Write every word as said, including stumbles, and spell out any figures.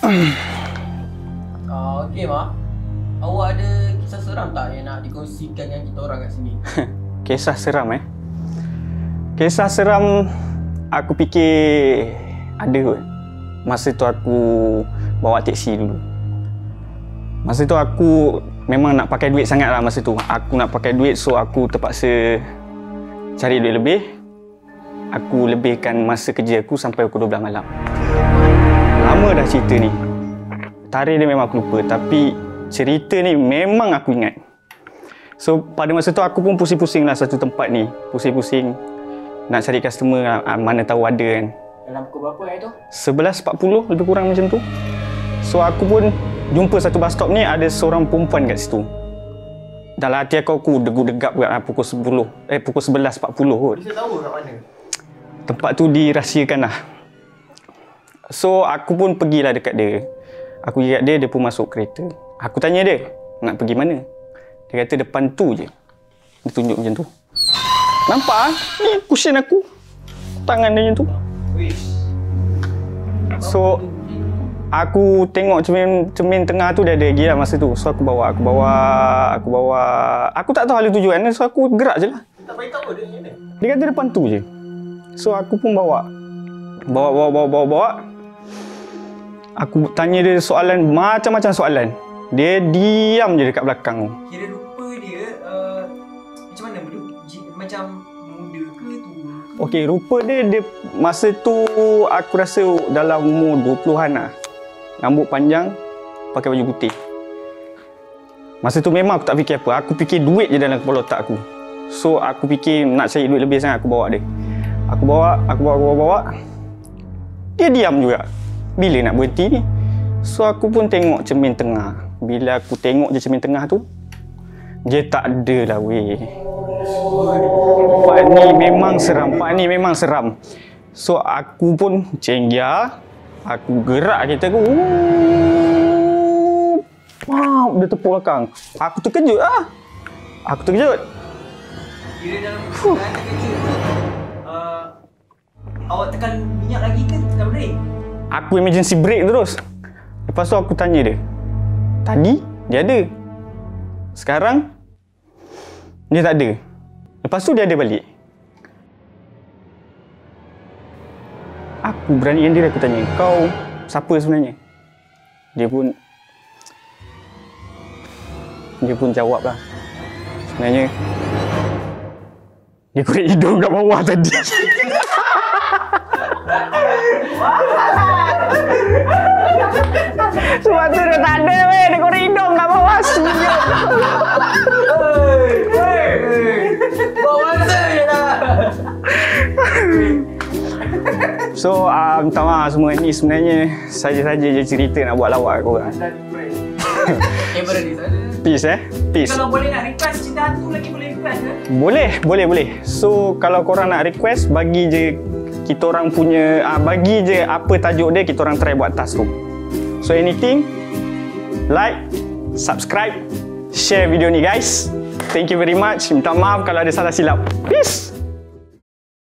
uh, okay, Ma. Awak ada kisah seram tak yang nak dikongsikan dengan kita orang kat sini? Kisah seram eh? Kisah seram aku fikir ada kot. Masa tu aku bawa teksi dulu. Masa tu aku memang nak pakai duit sangat lah masa tu. Aku nak pakai duit, so aku terpaksa cari duit lebih. Aku lebihkan masa kerja aku sampai pukul dua belas malam. Lama dah cerita ni. Tarikh dia memang aku lupa, tapi cerita ni memang aku ingat. So pada masa tu aku pun pusing-pusing lah satu tempat ni. Pusing-pusing nak cari customer, mana tahu ada kan. Dalam pukul berapa hari tu? sebelas empat puluh lebih kurang macam tu. So aku pun jumpa satu bus stop ni, ada seorang perempuan kat situ. Dalam hati aku, aku degap-degap kat pukul sepuluh. Eh pukul sebelas empat puluh kot. Bisa tahu kat mana? Tempat tu dirahsiakan lah. So aku pun pergilah dekat dia. Aku pergi kat dia, dia pun masuk kereta. Aku tanya dia, nak pergi mana? Dia kata depan tu je. Dia tunjuk macam tu. Nampak ah? Ni cushion aku. Tangan dia macam tu. So aku tengok cermin cermin tengah tu, dia ada lagi lah masa tu. So aku bawa, aku bawa, aku bawa. Aku tak tahu hala tujuan dia, so aku gerak je lah. Tak beritahu dia macam mana? Dia kata depan tu je. So aku pun bawa. Bawa, bawa, bawa, bawa, bawa. Aku tanya dia soalan, macam-macam soalan. Dia diam je dekat belakang tu. Kira rupa dia uh, macam mana? Dia, macam muda ke tu? Okey, rupa dia, dia masa tu aku rasa dalam umur dua puluhan lah. Rambut panjang, pakai baju putih. Masa tu memang aku tak fikir apa. Aku fikir duit je dalam kepala otak aku. So aku fikir nak cari duit lebih sangat, aku bawa dia. Aku bawa, aku bawa, aku bawa, bawa. Dia diam juga. Bila nak berhenti ni? So aku pun tengok cermin tengah. Bila aku tengok je cermin tengah tu, dia tak ada lah weh. Part ni memang seram, part ni memang seram. So aku pun cenggia. Aku gerak kereta aku. Wow, dia tepuk belakang. Aku terkejut lah. Aku terkejut. Kira dalam keadaan terkejut tu, uh, awak tekan minyak lagi ke tekan brake? Aku emergency brake terus. Lepas tu aku tanya dia, tadi dia ada, sekarang dia tak ada. Lepas tu dia ada balik. Aku beranikan diri, aku tanya, kau siapa sebenarnya? Dia pun Dia pun jawab lah, sebenarnya dia korek hidung kat bawah tadi. Sebab tu dia tak ada weh, dia korek hidung kat bawah. Siap. Hei, hei, bawa masa je lah. So, uh, minta maaf semua ni, sebenarnya saja-saja je cerita nak buat lawak korang. Kamera di sana. Peace eh, peace. Kalau boleh nak request cerita hantu lagi, boleh request ke? Boleh, boleh, boleh. So, kalau korang nak request, bagi je kita orang punya, uh, bagi je apa tajuk dia, kita orang try buat task tu. So, anything, like, subscribe, share video ni guys. Thank you very much. Minta maaf kalau ada salah silap. Peace.